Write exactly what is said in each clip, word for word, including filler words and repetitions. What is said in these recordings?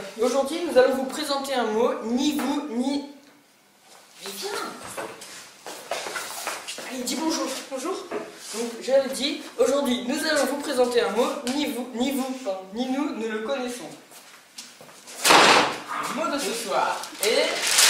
aujourd'hui, nous allons vous présenter un mot, ni vous, ni... Mais viens. Allez, dis bonjour. Bonjour. Donc, j'avais dit, aujourd'hui, nous allons vous présenter un mot, ni vous, ni vous, pardon, ni nous, nous le connaissons. Le mot de ce soir est...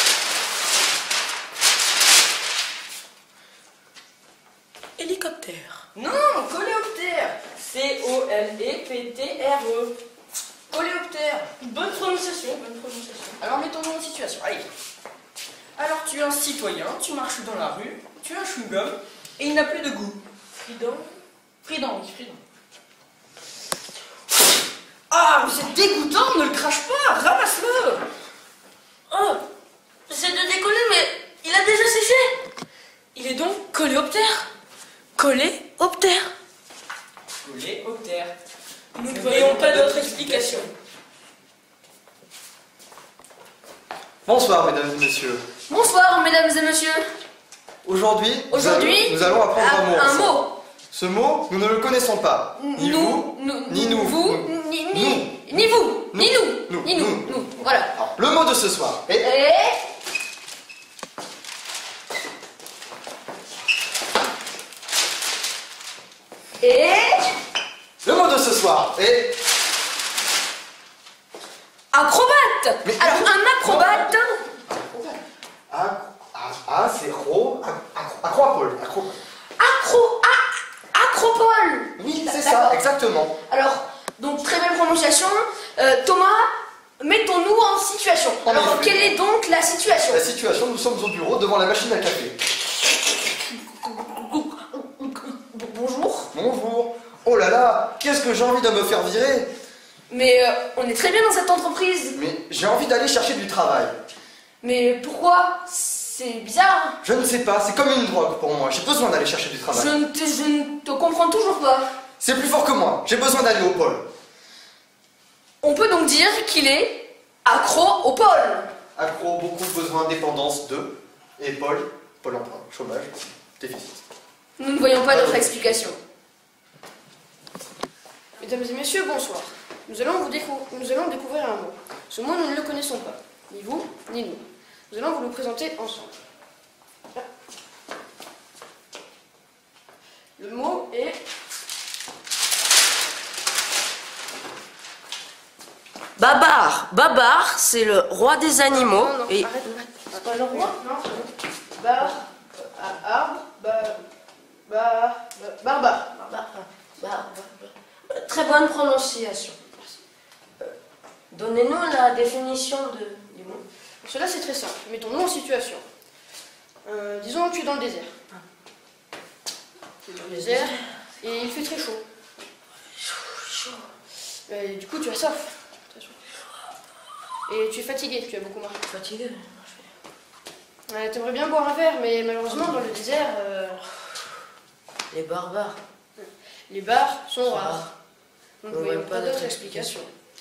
Hélicoptère. Non, coléoptère. C O L E P T R E. Coléoptère. Bonne prononciation, bonne prononciation. Alors mettons-nous en situation. Allez. Alors tu es un citoyen, tu marches dans la rue, tu as un chewing-gum et il n'a plus de goût. Frident. Frident, oui, Frident. Ah, mais c'est dégoûtant, ne le crache pas, ramasse-le. Oh, c'est de décoller, mais il a déjà séché. Il est donc coléoptère. Coléoptère. Coléoptère. Nous ne voyons pas d'autre explication. Bonsoir mesdames et messieurs. Bonsoir, mesdames et messieurs. Aujourd'hui, nous Aujourd'hui, allons- nous allons apprendre un, mot. un ensemble. mot. Ce mot, nous ne le connaissons pas. Ni nous, vous, nous, ni nous. vous, Nous. ni, Nous. ni, ni vous, Nous. ni nous, Nous. ni nous, Nous. nous. Voilà. Alors, le mot de ce soir est... Et... Et... Le mot de ce soir est... Acrobate. Mais- Alors, un acrobate... Ah, ah, ah, c'est ro... Acro... Acropole. Acro... Acro... a- Acropole. Oui, c'est D'accord. ça, exactement. Alors, donc, très belle prononciation. Euh, Thomas, mettons-nous en situation. En Alors, effet. quelle est donc la situation? La situation, nous sommes au bureau devant la machine à café. Bonjour. Bonjour. Oh là là, qu'est-ce que j'ai envie de me faire virer. Mais euh, on est très bien dans cette entreprise. Mais j'ai envie d'aller chercher du travail. Mais pourquoi? C'est bizarre. Je ne sais pas, c'est comme une drogue pour moi. J'ai besoin d'aller chercher du Je travail. ne, te, je ne te comprends toujours pas. C'est plus fort que moi. J'ai besoin d'aller au pôle. On peut donc dire qu'il est accro au pôle. Accro, beaucoup besoin, dépendance de. Et pôle, pôle emploi, chômage, déficit. Nous ne voyons pas d'autre explication. Mesdames et messieurs, bonsoir. Nous allons, vous décou- nous allons découvrir un mot. Ce mot, nous ne le connaissons pas. Ni vous, ni nous. Nous allons vous le présenter ensemble. Le mot est... Babar. Babar, c'est le roi des animaux. Non, non, et arrête, arrête. C'est pas le roi? Non, c'est bon. Bar... euh, arbre... Bar... Bar... Barbare. Babar, babar, babar. Très bonne prononciation. Euh, Donnez-nous la définition de, du mot. Cela, c'est très simple. Mettons-nous en situation. Euh, disons que tu es dans le désert. Tu es dans le désert et il fait très chaud. Et du coup, tu as soif. Très soif. Et tu es fatigué, tu as beaucoup marché. Fatigué. Euh, T'aimerais bien boire un verre, mais malheureusement, dans le désert, euh, Les barbares. les bars sont Ça rares. va. Nous ne On voyons voit pas pas d'autre d'autre explication.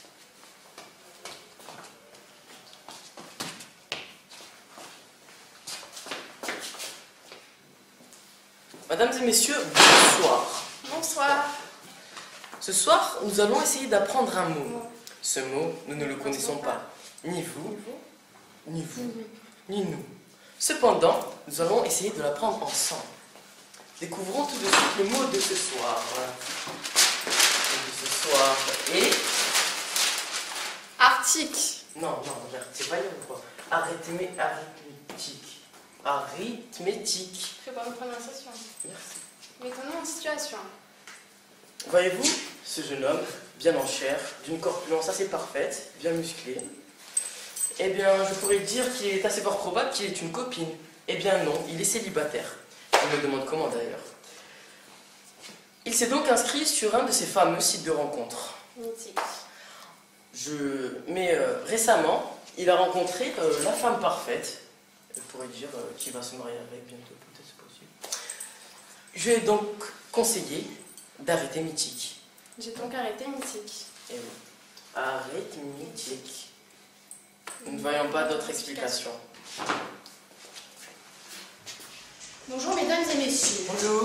Mesdames et messieurs, bonsoir. Bonsoir. Ce soir, nous allons essayer d'apprendre un mot. Ce mot, nous ne le connaissons pas. Ni vous, ni vous, ni nous. Cependant, nous allons essayer de l'apprendre ensemble. Découvrons tout de suite le mot de ce soir. Le mot de ce soir est... Arctique. Non, non, regarde, c'est pas le mot. Arithmé, arithmétique. Arithmétique. Très bonne prononciation. Merci. Mettons-nous en situation. Voyez-vous, ce jeune homme, bien en chair, d'une corpulence assez parfaite, bien musclé, eh bien, je pourrais dire qu'il est assez fort probable qu'il ait une copine. Eh bien non, il est célibataire. Je me demande comment d'ailleurs. Il s'est donc inscrit sur un de ces fameux sites de rencontres. Mythique. Je... Mais euh, récemment, il a rencontré euh, la femme parfaite. Je pourrais dire euh, qu'il va se marier avec bientôt, peut-être c'est possible. Je lui ai donc conseillé d'arrêter mythique. J'ai donc arrêté mythique. Eh oui. Arithmétique. Nous ne voyons pas d'autre explication. Bonjour mesdames et messieurs. Bonjour.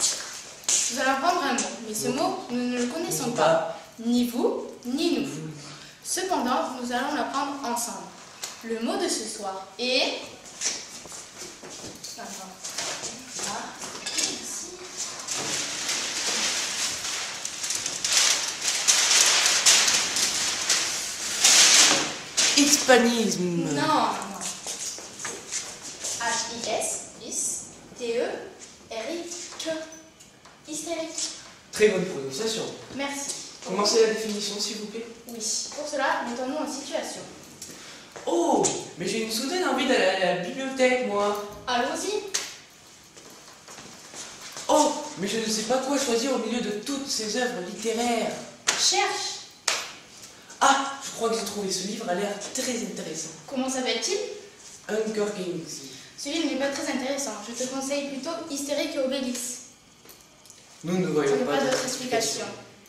Nous allons apprendre un mot, mais ce mot, nous ne le connaissons pas. Ni vous, ni nous. Cependant, nous allons l'apprendre ensemble. Le mot de ce soir est... Attends. Là. Ici. Hispanisme. Non, non. H I S, is, T E, R I Q. Hystérique. Très bonne prononciation. Merci. Commencez la définition, s'il vous plaît. Oui. Pour cela, mettons-nous en situation. Oh, mais j'ai une soudaine envie d'aller à la bibliothèque, moi. Allons-y. Oh, mais je ne sais pas quoi choisir au milieu de toutes ces œuvres littéraires. Cherche. Ah, je crois que j'ai trouvé ce livre, a l'air très intéressant. Comment s'appelle-t-il? Hunger Games. Ce livre n'est pas très intéressant. Je te conseille plutôt Hystérique et Obélix. Nous ne Je voyons n'ai pas pas d'autre d'autre explication.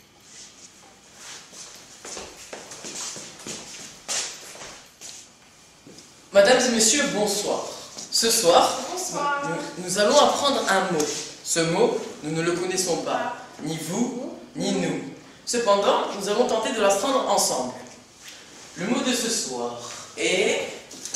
Mesdames et messieurs, bonsoir. Ce soir, Bonsoir. nous, nous allons apprendre un mot. Ce mot, nous ne le connaissons pas, ni vous, ni nous. Cependant, nous allons tenter de l'apprendre ensemble. Le mot de ce soir est...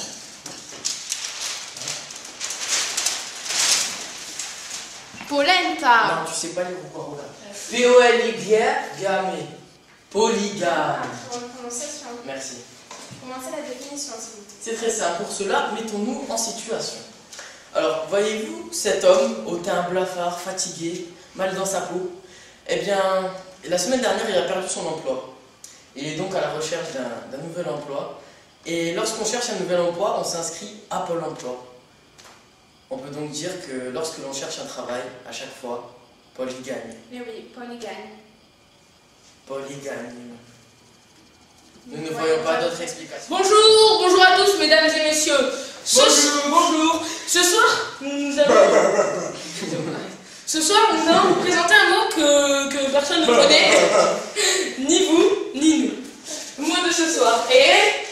Polenta. Non, tu sais pas les paroles. P O L Y G A M E. Polygame. Prononciation. Merci. Commencez la définition, s'il vous plaît. C'est très simple. Pour cela, mettons-nous en situation. Alors, voyez-vous cet homme au teint blafard, fatigué, mal dans sa peau? Eh bien, la semaine dernière, il a perdu son emploi. Il est donc à la recherche d'un d'un nouvel emploi. Et lorsqu'on cherche un nouvel emploi, on s'inscrit à Pôle emploi. On peut donc dire que lorsque l'on cherche un travail, à chaque fois, Paul y gagne. Mais oui, Paul y gagne. Paul y gagne. Nous ne voyons pas d'autre explication. Bonjour, bonjour à tous, mesdames et messieurs. Ce Bonjour, bonjour. Ce soir, nous allons... Ce soir, nous allons vous présenter un mot que, que personne ne connaît. Ni vous, ni nous. Le mot de ce soir est...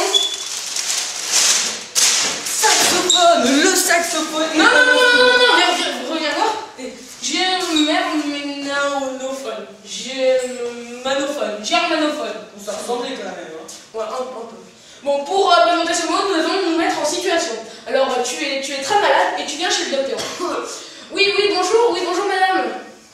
Saxophone, le saxophone. Non, non, non, non, non, non, viens, viens, reviens voir. Germanophone. Germanophone. Germanophone. Ça ressemblait quand même. Hein. Ouais, un, un peu. Bon, pour euh, présenter ce mot, nous allons nous mettre en situation. Alors, euh, tu es, tu es très malade et tu viens chez le docteur. Oui, oui, bonjour, oui, bonjour madame.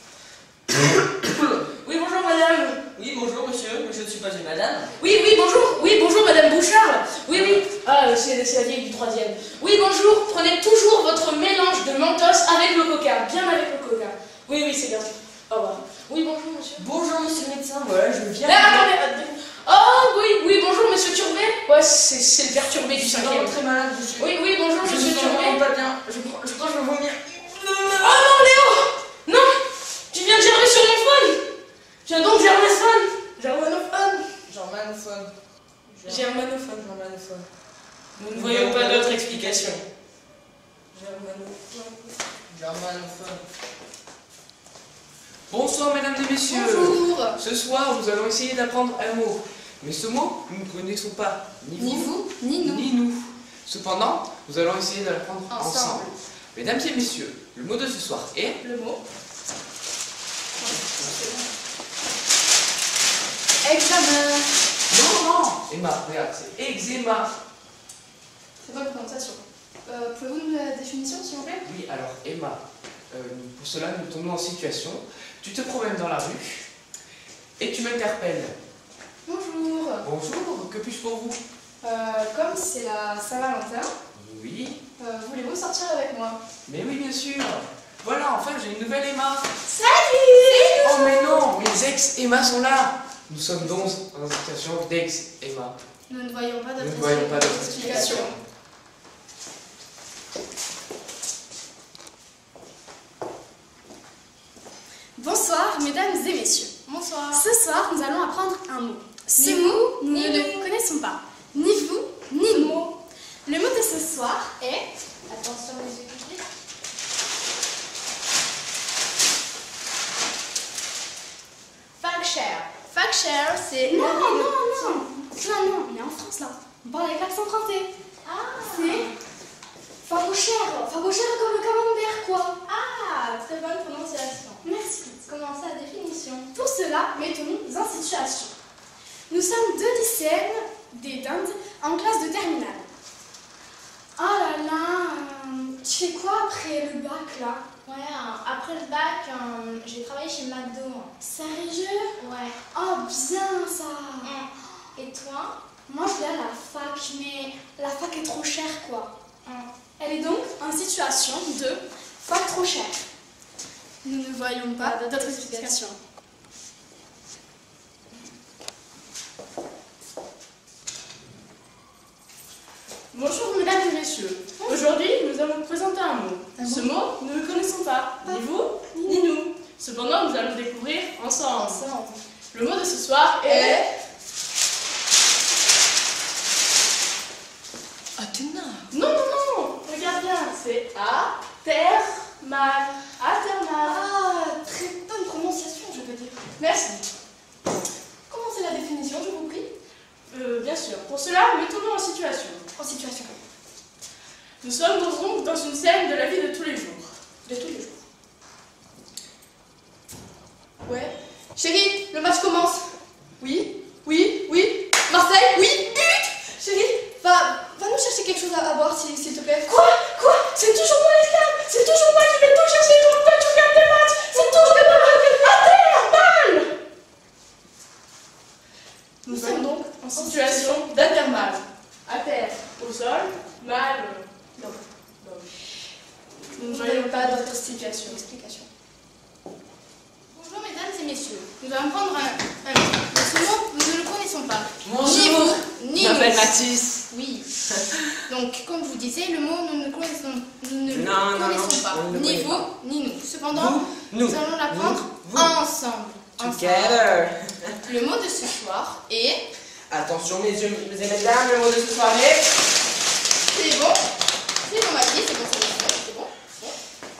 Oui, bonjour madame. Oui, bonjour monsieur, je ne suis pas une madame. Oui, oui, bonjour, oui, bonjour madame Bouchard. Oui, oui, ah, c'est c'est la vieille du troisième. Oui, bonjour, prenez toujours votre mélange de mentos avec le coca, bien avec le coca. Oui, oui, c'est bien. Au revoir. Oui, bonjour monsieur. Bonjour monsieur le médecin, voilà, je viens. Mais attendez, attendez. Oh, oui, oui, bonjour monsieur Turbet. Ouais, c'est c'est le perturbé du Je suis cinquième. vraiment très malade, je suis. Oui, oui, bonjour je monsieur me sens Turbet. vraiment pas bien. Je crois, je crois que je vais vomir. Oh non, Léo! Non! Tu viens de germer sur mon phone! Tu viens donc germanophone! Germanophone! Germanophone. Germanophone. Germanophone. Nous ne voyons pas d'autre explication. Germanophone. Germanophone. Bonsoir, mesdames et messieurs. Bonjour. Ce soir, nous allons essayer d'apprendre un mot. Mais ce mot, nous ne connaissons pas. Ni Ni vous, vous, ni nous. ni nous. Cependant, nous allons essayer de l'apprendre ensemble. Ensemble. Mesdames et messieurs, le mot de ce soir est... Le mot. Examen. Non, non Emma, regarde, c'est eczéma. C'est bonne prononciation. Euh, Pouvez-vous nous donner la définition, s'il vous plaît? Oui, alors Emma, euh, pour cela, nous tombons en situation. Tu te promènes dans la rue et tu m'interpelles. Bonjour. Bonjour, que puis-je pour vous? Euh, comme c'est la Saint-Valentin, Oui, euh, voulez-vous sortir avec moi? mais oui, bien sûr. Voilà, enfin, j'ai une nouvelle Emma. Salut! Oh, mais non, mes ex-Emma sont là. Nous sommes donc en situation d'ex-Emma. Nous ne voyons pas Nous ne d'autre voyons pas d'autre explication. explication. Bonsoir, mesdames et messieurs. Bonsoir. Ce soir, nous allons apprendre un mot. Ce Ni mot, nous ni ne le nous. connaissons pas. Ni vous, ni nous. Le mot de ce soir est... Attention les écouter. Fact-share. Fact-share, c'est... Non, non, non. Non, non, on est en France là. On parle avec l'accent français. Ah, C'est... Fagochère. Fagochère comme le camembert, quoi. ah, très bonne prononciation. Merci. Commencez la définition. Pour cela, mettons-nous en situation. Nous sommes deux lycéennes des Dindes en classe de terminale. Oh là là, euh, tu fais quoi après le bac là? Ouais, euh, après le bac, euh, j'ai travaillé chez McDo. Sérieux? Ouais. Oh bien ça. Mm. Et toi? Moi je vais à la fac, mais la fac est trop chère quoi. Mm. Elle est donc en situation de fac trop chère. Nous ne voyons pas d'autres explications. Bonjour mesdames et messieurs. Aujourd'hui, nous allons vous présenter un mot. Ce mot, nous ne le connaissons pas, ni vous, ni nous. Cependant, nous allons le découvrir ensemble. Le mot de ce soir est... Athéna. Non, non, non, regarde bien, c'est athermal. Athermal. Ah, très bonne prononciation je peux dire. Merci. Comment c'est la définition, je vous prie? Euh, bien sûr. Pour cela, mettons-nous en situation. En situation. Nous sommes donc dans une scène de la vie de tous les jours. De tous les jours. Ouais. Chérie, le match commence. Oui, oui, oui. Marseille, oui, but. Chérie, va, va nous chercher quelque chose à, à boire, s'il s'il te plaît. Quoi? Quoi? C'est toujours moi l'esclave. C'est toujours moi qui vais tout chercher pour que tu regardes tes matchs. C'est toujours moi qui vais à terre, balle. Nous sommes donc en situation d'athermal. À terre, au sol, mal. euh, Non. Non. Nous ne voyons pas d'autre situation. Explication. Bonjour mesdames et messieurs. Nous allons prendre un, un mais ce mot, nous ne le connaissons pas. Ni vous, ni Je m'appelle nous. Mathis. Oui. Donc, comme je vous disais, le mot, nous ne connaissons, nous ne le Non, non, connaissons non, pas. on ne le Ni connaît vous, pas. ni nous. Cependant, Nous, nous, nous, allons l'apprendre vous, vous. ensemble. Ensemble. Together. Le mot de ce soir est... Attention, mesdames et mesdames, le mot de ce soirée. C'est bon. C'est bon, Mathis, c'est bon, c'est bon, c'est bon. C'est bon.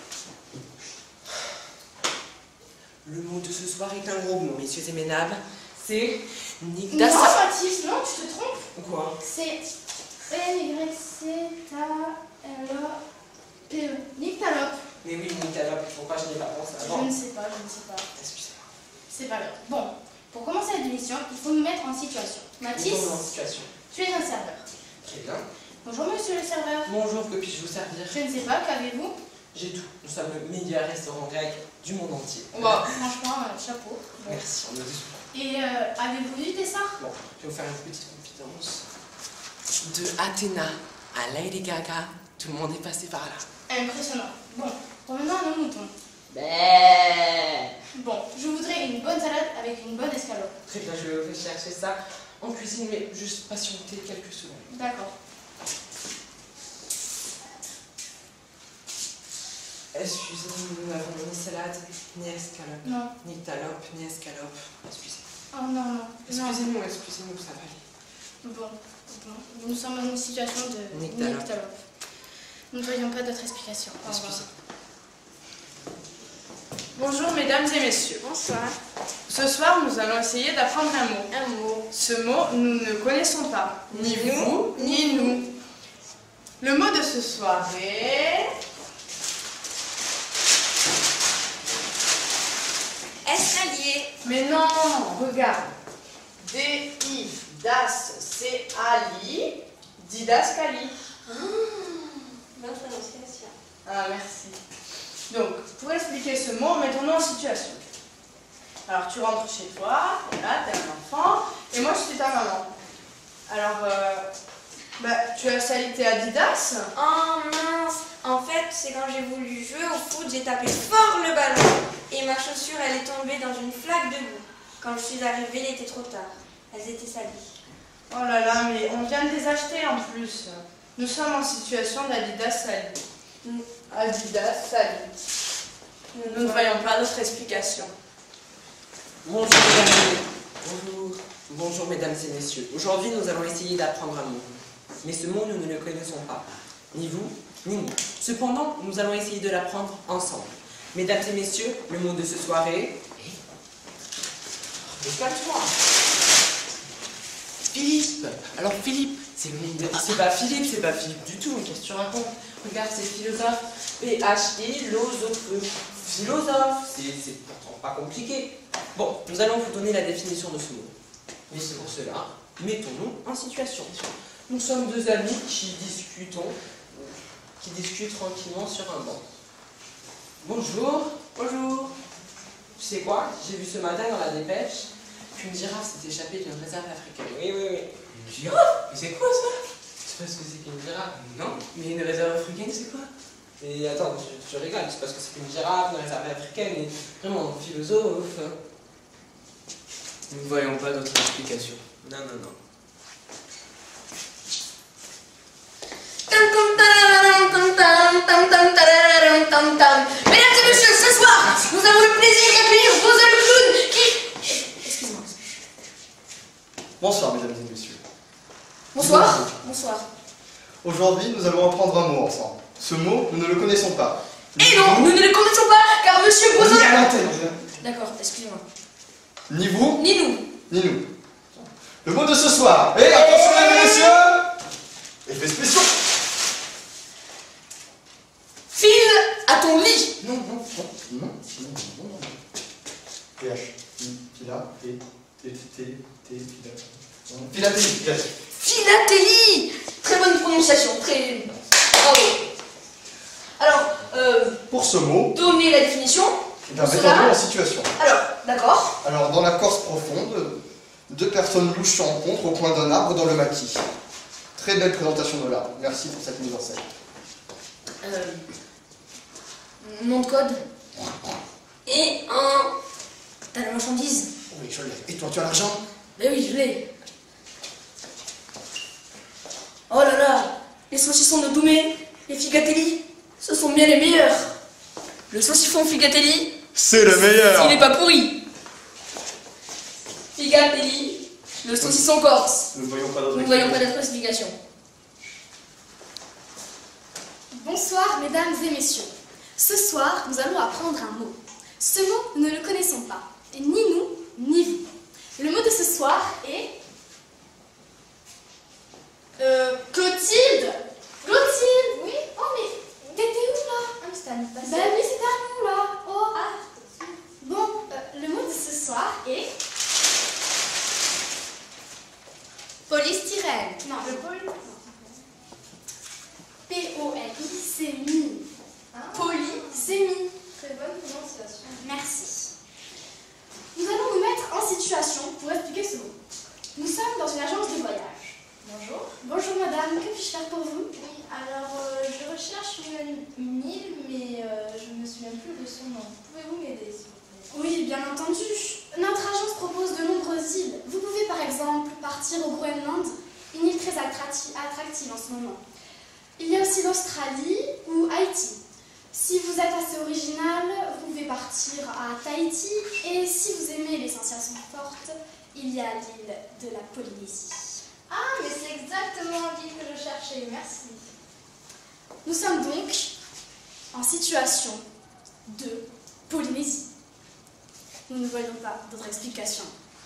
Le mot de ce soir est un gros mot, messieurs et mesdames. C'est Non, Nicolas. Mathis, non, tu te trompes. Quoi? C'est N Y C T L O P E. Nyctalope. Mais oui, Nicolas, pourquoi je n'ai pas pensé Je avant? ne sais pas, je ne sais pas. Excusez-moi. C'est pas grave. Bon, pour commencer la démission, il faut nous mettre en situation. Mathis, Nous sommes en situation. tu es un serveur. Très bien. Bonjour monsieur le serveur. Bonjour, que puis-je vous servir? Je ne sais pas, qu'avez-vous? J'ai tout. Nous sommes le meilleur restaurant grec du monde entier. Bon, franchement, euh, chapeau. Bon. Merci, on nous dit. Et euh, avez-vous du dessert? Bon, je vais vous faire une petite confidence. De Athéna à Lady Gaga, tout le monde est passé par là. Impressionnant. Bon, revenons à nos moutons. Ben. Bon, je voudrais une bonne salade avec une bonne escalope. Très bien, je vais chercher ça en cuisine, mais juste patienter quelques secondes. D'accord. Excusez-nous, nous n'avons ni salade, ni escalope, Non. ni talope, ni escalope. Excusez. Oh non, non. non. Excusez-nous, excusez-nous, ça va aller. Bon, bon. Nous sommes dans une situation de Nyctalope. nyctalope. Nous ne voyons pas d'autre explication. Au revoir. Excusez. Bonjour mesdames et messieurs. Bonsoir. Ce soir, nous allons essayer d'apprendre un mot. Un mot. Ce mot, nous ne connaissons pas. Ni vous, ni nous. Le mot de ce soir est... Escalier. Mais non, regarde. D I D A S C A L I, didascalie. Bonne prononciation. Ah, merci. Donc, pour expliquer ce mot, mettons-nous en situation. Alors, tu rentres chez toi, et là, t'es un enfant, et moi, je suis ta maman. Alors, euh, bah, tu as sali tes Adidas. Oh mince. En fait, c'est quand j'ai voulu jouer au foot, j'ai tapé fort le ballon. Et ma chaussure, elle est tombée dans une flaque de boue. Quand je suis arrivée, il était trop tard. Elles étaient salies. Oh là là, mais on vient de les acheter en plus. Nous sommes en situation d'Adidas sali. Mm. Adidas sali. Nous ne voyons pas d'autre explication. Bonjour mesdames et Bonjour. Bonjour mesdames et messieurs. Aujourd'hui, nous allons essayer d'apprendre un mot. Mais ce mot, nous ne le connaissons pas. Ni vous, ni nous. Cependant, nous allons essayer de l'apprendre ensemble. Mesdames et messieurs, le mot de ce soir est... Calme-toi. Philippe. Alors Philippe, c'est le nom de... C'est pas Philippe, c'est pas Philippe du tout. Qu'est-ce que tu racontes? Regarde, c'est philosophe. P H I, philosophe. Philosophe. C'est pourtant pas compliqué. Bon, nous allons vous donner la définition de ce mot. Mais c'est pour cela, mettons-nous en situation. Nous sommes deux amis qui discutons, qui discutent tranquillement sur un banc. Bonjour, bonjour. Tu sais quoi? J'ai vu ce matin dans la dépêche qu'une girafe s'est échappée d'une réserve africaine. Oui, oui, oui. Une girafe? Mais c'est quoi ça? Tu sais pas ce que c'est qu'une girafe? Non, mais une réserve africaine, c'est quoi? Et attends, tu, tu rigoles, c'est parce que c'est qu'une girafe, une réserve africaine, et vraiment, philosophe. Nous ne voyons pas d'autre explication. Non, non, non. Mesdames et messieurs, ce soir, nous avons le plaisir d'accueillir Rosa le clown qui... Excuse-moi. Bonsoir, mesdames et messieurs. Bonsoir. Bonsoir. Aujourd'hui, nous allons apprendre un mot ensemble. Ce mot, nous ne le connaissons pas. Et non, nous ne le connaissons pas, car Monsieur On y Boson... est à l'antenne. D'accord, excusez-moi. Ni vous, Ni nous. ni nous. Le mot de ce soir. Et attention, mesdames et messieurs. Effet spéciaux. File à ton lit. Non, non, non, non, non, non, non. P H, I, Pila, T, T, T, T, Pila. Philatélie, philatélie. Philatélie. Très bonne prononciation, très... Bravo. Alors, euh, Pour ce mot, donnez la définition. eh bien, Pour mettons-nous cela- en situation. Alors, d'accord. Alors, dans la Corse profonde, deux personnes louches se rencontrent au coin d'un arbre dans le maquis. Très belle présentation de l'arbre. Merci pour cette mise en scène. Euh, nom de code. Et un... T'as la marchandise? Oui, je l'ai. Et toi, tu as l'argent? Ben oui, je l'ai. Oh là là, les saucissons de Doumé, les Figatelli, ce sont bien les meilleurs. Le saucisson Figatelli, C'est le meilleur. il n'est pas pourri. Figatelli, le saucisson corse. Nous ne voyons pas d'autre Nous ne voyons pas explication. d'autre explication. Bonsoir mesdames et messieurs. Ce soir, nous allons apprendre un mot. Ce mot, nous ne le connaissons pas. Et ni nous, ni vous. Le mot de ce soir est... Euh, Clotilde. Clotilde, oui. Oh mais, t'étais où là? Ah, mais c'était à nous de passer. Ben oui, c'était à nous là. Oh. Ah, Bon, euh, le mot de ce soir est... polystyrène. Non, le poly... P O L I, c'est mi. Ah. Polysémie. Très bonne prononciation. Merci. Nous allons nous mettre en situation pour expliquer ce mot. Nous sommes dans une agence de voyage. Bonjour. Bonjour madame, que puis-je faire pour vous? Oui, alors euh, je recherche une, une île, mais euh, je ne me souviens plus de son nom. Pouvez-vous m'aider, s'il vous plaît? Oui, bien entendu. Notre agence propose de nombreuses îles. Vous pouvez par exemple partir au Groenland, une île très attracti- attractive en ce moment. Il y a aussi l'Australie ou Haïti. Si vous êtes assez original, vous pouvez partir à Tahiti. Et si vous aimez les sensations fortes, il y a l'île de la Polynésie. Ah, mais c'est exactement l'île que je cherchais, merci. Nous sommes donc en situation de Polynésie. Nous ne voyons pas d'autre explication.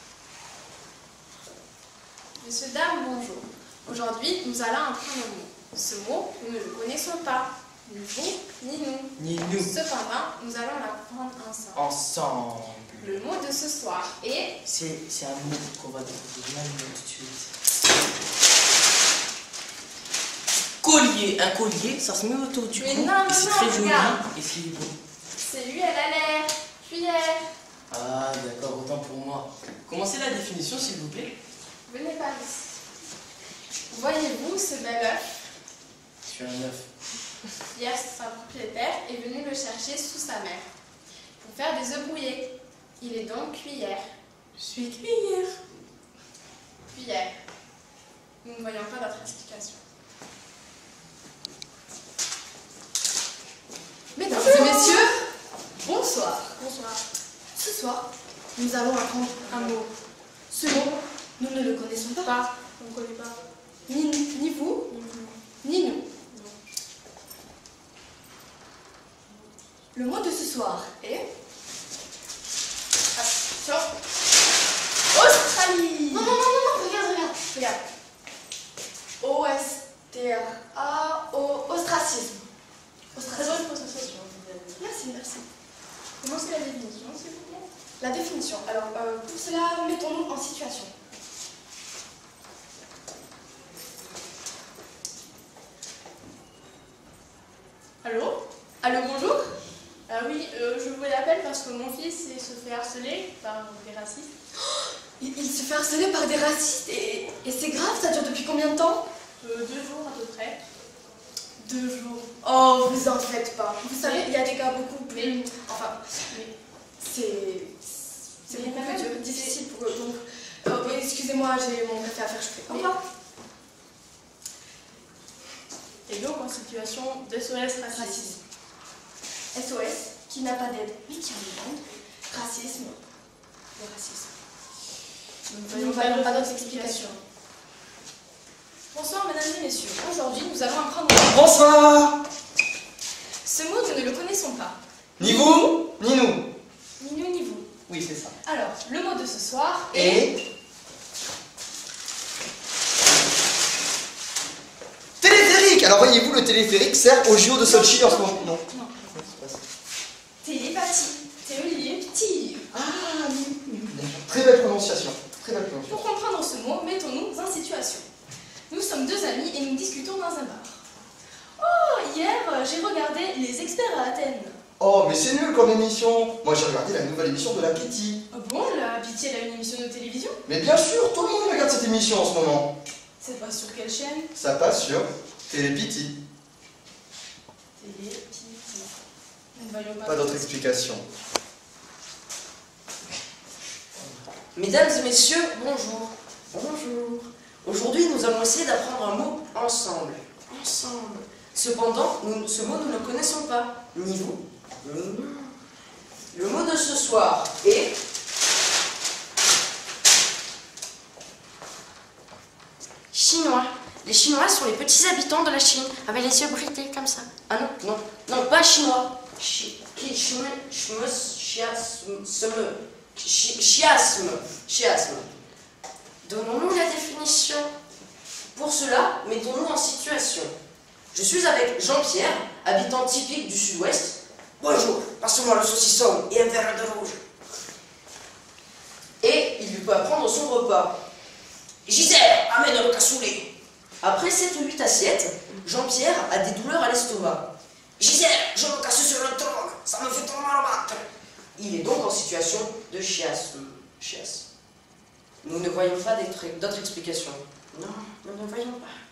Monsieur, dame, bonjour. Aujourd'hui, nous allons apprendre un mot. Ce mot, nous ne le connaissons pas. Ni vous, ni nous. Ni nous. Cependant, nous allons l'apprendre ensemble. Ensemble. Le mot de ce soir est... C'est c'est un mot qu'on va découvrir maintenant tout de suite. Collier. Un collier, ça se met autour du Mais cou. non, Et c'est non, très non, joli. regarde. Et c'est beau. C'est lui, elle a l'air. Cuillère. Ah, d'accord, autant pour moi. Commencez la définition, s'il vous plaît. Venez par ici. Voyez-vous ce bel œuf? Je suis un œuf. Hier, sa propriétaire est venu le chercher sous sa mère pour faire des œufs brouillés. Il est donc cuillère. Je suis cuillère. Cuillère. Nous ne voyons pas d'autre explication. Mesdames et messieurs, bonsoir. Bonsoir. Ce soir, nous allons apprendre un mot. Ce mot, nous ne le connaissons pas. Pas, on ne connaît pas. Ni, ni vous, ni nous. Le mot de ce soir est... Attention. Australie. Non, non, non, non, non, regarde, regarde, regarde. O S T R A, O, ostracisme. Ostracisme. Très bonne prononciation. Merci, merci. Comment c'est la définition, s'il vous plaît? La définition. Alors, euh, pour cela, mettons-nous en situation. Allô, bonjour. Ah oui, euh, je vous l'appelle parce que mon fils il se fait harceler par des racistes. Il, il se fait harceler par des racistes et, et c'est grave, ça dure depuis combien de temps? Euh, deux jours à peu près. Deux jours. Oh, vous en faites pas. Vous savez, il y a des cas beaucoup plus... Mais- Enfin, mais- c'est... C'est Mais beaucoup madame, plus difficile pour eux. Donc, euh, oui, excusez-moi, j'ai mon café à faire, je fais. Au Mais- revoir. Et donc en situation d'S O S racisme. S O S, qui n'a pas d'aide, mais qui en demande. Racisme. Le racisme. Nous Nous voyons n'avons pas pas d'autres d'autres explications. Bonsoir mesdames et messieurs. Aujourd'hui nous allons apprendre Bonsoir. ce mot, nous ne le connaissons pas. Ni vous, ni nous. Ni nous ni vous. Oui, c'est ça. Alors, le mot de ce soir est... Et téléphérique. Alors voyez-vous, le téléphérique sert au J O de Sochi en ce moment. Non. Non. Télépathie. Télépathie. Ah oui, oui, oui. Très belle prononciation. Très belle prononciation. Pour comprendre ce mot, mettons-nous en situation. Nous sommes deux amis et nous discutons dans un bar. Oh, hier, euh, j'ai regardé Les Experts à Athènes. Oh, mais c'est nul comme émission. Moi, j'ai regardé la nouvelle émission de La Pitié. Ah bon, la Pitié, elle a une émission de télévision? Mais bien sûr, tout le monde regarde cette émission en ce moment. C'est pas sur quelle chaîne? Ça passe sur Télépiti. Télépitié. Nous ne voyons pas. Pas d'autre explication. Mesdames et messieurs, bonjour. Bonjour. Aujourd'hui, nous allons essayer d'apprendre un mot ensemble. Ensemble. Cependant, nous, ce mot, nous ne le connaissons pas. Ni vous, ni nous. Le mot de ce soir est... Chinois. Les Chinois sont les petits habitants de la Chine, avec les yeux briqués comme ça. Ah non, non, non, pas chinois. Chi, qui, chme, chme, chiasme, seme, chi- chiasme, chiasme. Donnons-nous la définition. Pour cela, mettons-nous en situation. Je suis avec Jean-Pierre, habitant typique du sud-ouest. Bonjour, passe-moi le saucisson et un verre de rouge. Et il lui peut apprendre son repas. Gisèle, amène le cassoulet. Après sept ou huit assiettes, Jean-Pierre a des douleurs à l'estomac. Gisèle, je me casse sur le trône, ça me fait trop mal au ventre. Il est donc en situation de chiasme. Chiasme. Nous ne voyons pas d'autres explications. Non, nous ne voyons pas.